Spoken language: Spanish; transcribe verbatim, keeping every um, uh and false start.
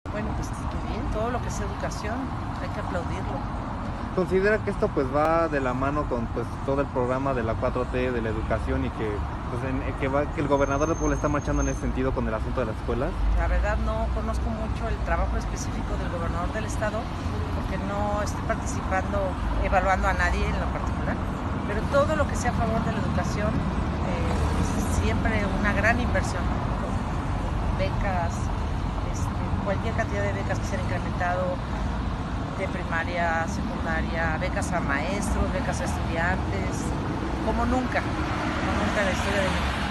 Bueno, pues bien, todo lo que es educación, hay que aplaudirlo. ¿Considera que esto pues va de la mano con pues todo el programa de la cuatro T de la educación y que pues en, que va que el gobernador de Puebla está marchando en ese sentido con el asunto de las escuelas? La verdad no conozco mucho el trabajo específico del gobernador del estado porque no estoy participando, evaluando a nadie en lo particular, pero todo lo que sea a favor de la educación eh, es siempre una gran inversión, ¿no? Becas, este, cualquier cantidad de becas que se han incrementado, de primaria, secundaria, becas a maestros, becas a estudiantes, como nunca, como nunca en la historia de México.